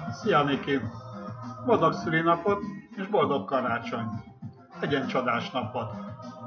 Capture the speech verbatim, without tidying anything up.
Szia, Niki! Boldog szülinapot és boldog karácsonyt! Legyen csodás napot!